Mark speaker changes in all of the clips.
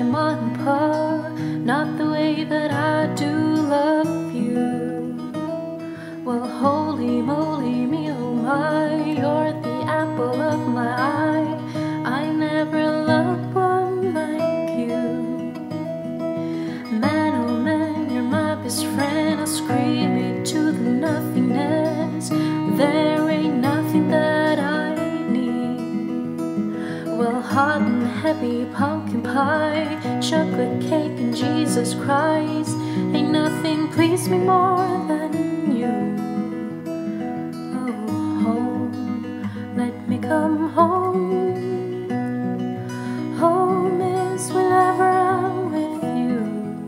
Speaker 1: Pa, not the way that I do love you. Well, holy moly, me oh my, you're the apple of my eye. I never loved one like you. Man, oh man, you're my best friend. I'll scream it to the nothingness. There ain't nothing that I need. Well, hot and heavy pumpkin pie, chocolate cake and Jesus Christ, ain't nothing please me more than you. Oh, home, let me come home. Home is whenever I'm with you.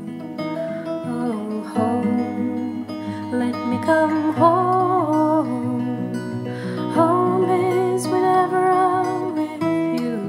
Speaker 1: Oh, home, let me come home. Home is whenever I'm with you.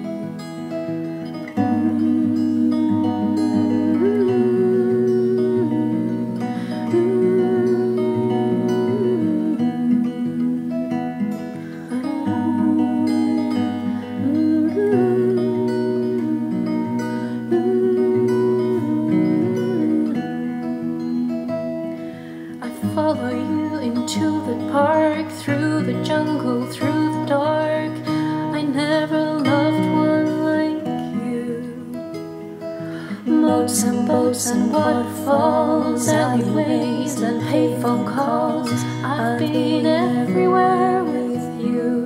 Speaker 1: Follow you into the park, through the jungle, through the dark. I never loved one like you. Moats and boats and waterfalls, alleyways and payphone calls. I've been everywhere with you.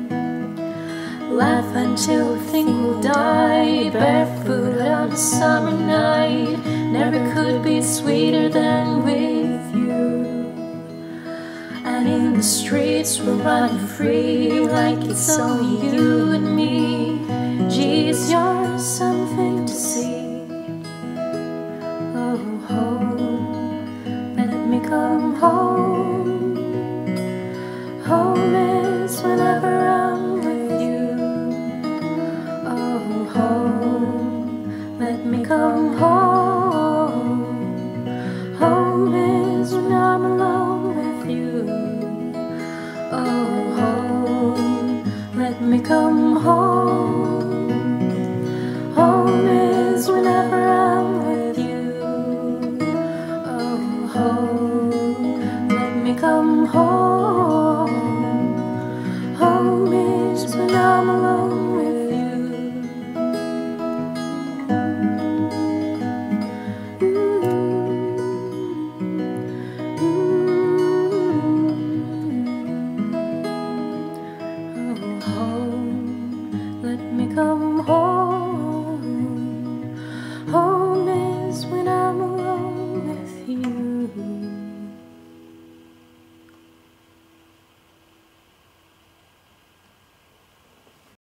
Speaker 1: Laugh until we think we'll die, barefoot on a summer night. Never could be sweeter than with you. And in the streets we're running free, like it's only you and me. Geez, you're something to see. Oh, home, let me come home. Home is whenever I'm with you. Oh, home, let me come home. Home is when I'm alone with you. Oh, home, let me come home. Home is whenever I'm with you. Oh, home, let me come home. Home is when I'm alone.